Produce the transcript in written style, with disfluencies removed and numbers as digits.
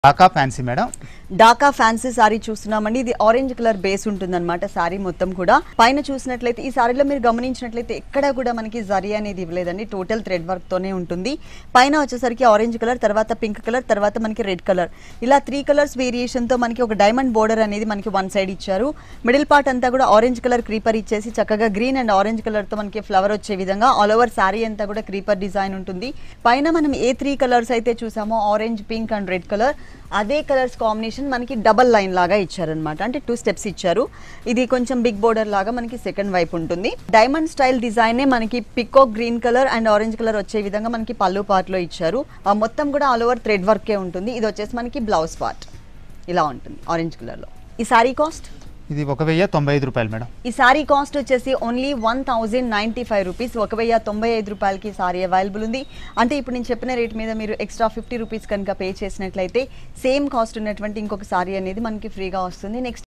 Dhaka fancy madam Dhaka fancy sari చూస్తున్నామండి. ఇది orange colour base ఉంటుందన్నమాట. సారీ మొత్తం కూడా పైన చూసినట్లయితే ఈ సారీలో మీరు గమనించినట్లయితే ఎక్కడ కూడా మనకి జరీ అనేది ఇవ్వలేదండి. టోటల్ థ్రెడ్ వర్క్ తోనే ఉంటుంది. పైన వచ్చేసరికి ఆరెంజ్ కలర్, తర్వాత పింక్ కలర్, తర్వాత మనకి రెడ్ కలర్, ఇలా 3 కలర్స్ వేరియేషన్ తో మనకి ఒక డైమండ్ బోర్డర్ అనేది మనకి వన్ సైడ్ ఇచ్చారు. మిడిల్ పార్ట్ అంతా కూడా ఆరెంజ్ కలర్ క్రీపర్ ఇచ్చేసి చక్కగా గ్రీన్ అండ్ ఆరెంజ్ కలర్ తో మనకి ఫ్లవర్ వచ్చే విధంగా ఆల్ ఓవర్ సారీ అంతా కూడా క్రీపర్ డిజైన్ ఉంటుంది. పైన మనం ఏ 3 కలర్స్ అయితే చూసామో orange, pink and red colour, అదే కలర్స్ కాంబినేషన్ మనకి డబల్ లైన్ లాగా ఇచ్చారనమాట. అంటే 2 స్టెప్స్ ఇచ్చారు. ఇది కొంచెం బిగ్ బోర్డర్ లాగా మనకి సెకండ్ వైపు ఉంటుంది. డైమండ్ స్టైల్ డిజైన్ మనకి peacock green colour and orange colour వచ్చే విధంగా మనకి పళ్ళు పార్ట్ లో ఇచ్చారు. మొత్తం కూడా ఆల్ ఓవర్ థ్రెడ్ వర్కే ఉంటుంది. ఇది వచ్చేసి మనకి బ్లౌజ్ పార్ట్ ఇలా ఉంటుంది ఆరెంజ్ కలర్ లో. ఈ సారీ కాస్ట్ ఇది 1095 రూపాయలు మేడం. ఈ సారీ కాస్ట్ వచ్చేసి ఓన్లీ 1095 రూపీస్. 1095 రూపాయలకి సారీ అవైలబుల్ ఉంది. అంటే ఇప్పుడు నేను చెప్పిన రేట్ మీద మీరు ఎక్స్ట్రా 50 రూపీస్ కనుక పే చేసినట్లయితే సేమ్ కాస్ట్ ఉన్నటువంటి ఇంకొక సారీ అనేది మనకి ఫ్రీగా వస్తుంది. నెక్స్ట్